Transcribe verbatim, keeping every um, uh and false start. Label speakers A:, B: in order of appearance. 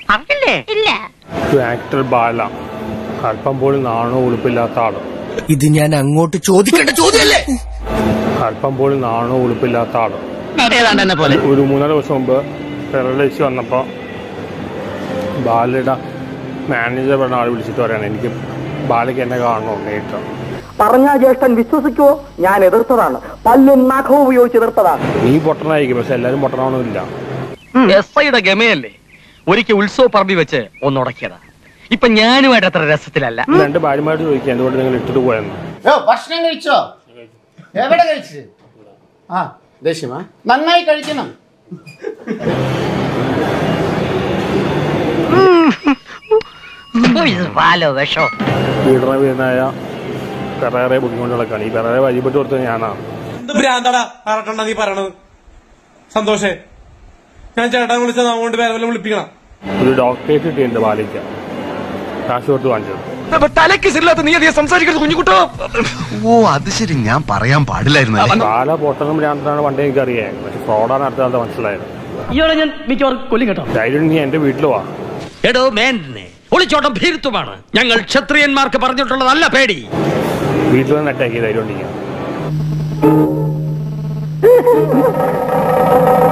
A: ഇല്ല.
B: ആക്ടർ ബാല അല്പം പോലും നാണോ ഉളുപ്പില്ലാത്ത ആള്.
C: ഇത് ഞാൻ അങ്ങോട്ട് ചോദിക്കേണ്ട ചോദ്യമല്ലേ?
B: അല്പം പോലും നാണോ ഉളുപ്പില്ലാത്ത ആള്.
D: പോലെ
B: ഒരു മൂന്നാല് ദിവസം മുമ്പ് പെരളേശ് വന്നപ്പോ ബാലയുടെ മാനേജർ പറഞ്ഞ ആൾ വിളിച്ചിട്ട് പറയാണ് എനിക്ക് ബാലയ്ക്ക് എന്നെ കാണണോ നേരിട്ട്.
E: പറഞ്ഞ ജ്യേഷ്ഠൻ വിശ്വസിക്കുവോ? ഞാൻ എതിർത്തതാണ്, പല്ലും നഖവും ഉപയോഗിച്ച് എതിർത്തതാണ്.
B: നീ പൊട്ടനായിരിക്കും, പക്ഷെ എല്ലാരും പൊട്ടനാവണമെന്നില്ല.
D: എസ് ഐയുടെ ഗമയല്ലേ ഒരിക്കൽ ഉത്സവ പറമ്പി വെച്ച് ഒന്നുടക്കിയതാ. ഇപ്പൊ ഞാനുമായിട്ട് അത്ര രസത്തിലല്ല.
B: രണ്ട് ഭാര്യമാരോട് ചോദിക്കുക എന്തുകൊണ്ട് നിങ്ങൾ ഇട്ടിട്ട് പോയെന്ന്.
F: ഭക്ഷണം കഴിച്ചോ? എവിടെ കഴിച്ചു? ആ ദേഷ്യമാ, നന്നായി കഴിക്കണം.
B: പീഡന വീരനായ പെറേറെ ബുദ്ധിമുട്ട് നടക്കാണ്. ഈ പെറേറെ വഴിപ്പെട്ട് കൊടുത്തത് ഞാനാണ്.
G: നീ പറയണത് സന്തോഷേ, ഞാൻ ചേട്ടാ വിളിച്ചത് അതുകൊണ്ട് വേറെ വല്ല വിളിപ്പിക്കണം.
B: ഒരു ഡോക്ടറേറ്റ് കിട്ടിയിട്ടുണ്ട് ബാലയ്ക്ക്, കാശ് കൊടുത്ത് വാങ്ങിച്ചത്.
C: തലക്കില്ലാത്ത നീ അധികം സംസാരിക്കരുത് കുഞ്ഞുകുട്ടോ.
H: ഓ അത് ശരി, ഞാൻ പറയാൻ പാടില്ലായിരുന്നു.
B: ബാല പൊട്ടനും ഭ്രാന്തനാണ് പണ്ടേ എനിക്ക് അറിയാം, പക്ഷെ ഫ്രോഡാണ് അടുത്ത കാലത്ത് മനസ്സിലായത്.
D: ഞാൻ മിക്കവാറും കൊല്ലും കേട്ടോ.
B: ധൈര്യം നീ എന്റെ വീട്ടിൽ വാ.
C: എടോ മേനെ, ഒളിച്ചോട്ടം ഭീരുത്വമാണ്. ഞങ്ങൾ ക്ഷത്രിയന്മാർക്ക് പറഞ്ഞിട്ടുള്ളതല്ല പേടി.
B: വീട്ടിൽ നിന്ന് അറ്റാക്ക് ചെയ്ത് ധൈര്യം ഉണ്ടെങ്കിൽ